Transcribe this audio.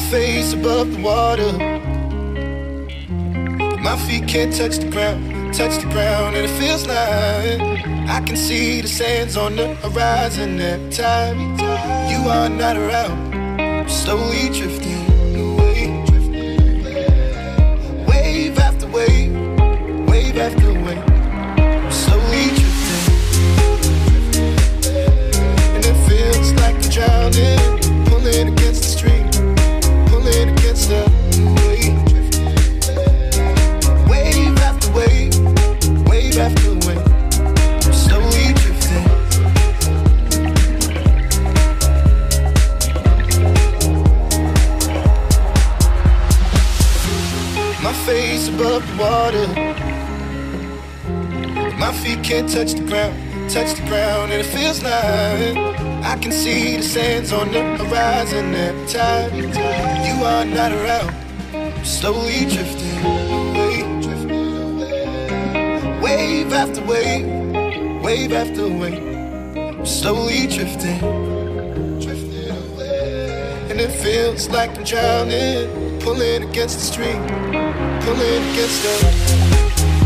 face above the water, my feet can't touch the ground, and it feels like I can see the sands on the horizon every time you are not around. I'm slowly drifting away, wave after wave, wave after wave. I'm slowly drifting, and it feels like I'm drowning, pulling against the stream, pulling against the wave. Wave after wave, wave after wave. I'm slowly drifting. My face above the water, my feet can't touch the ground, and it feels like I can see the sands on the horizon every time you are not around. I'm slowly drifting away, wave after wave, wave after wave. I'm slowly drifting, and it feels like I'm drowning, pulling against the stream, pulling against the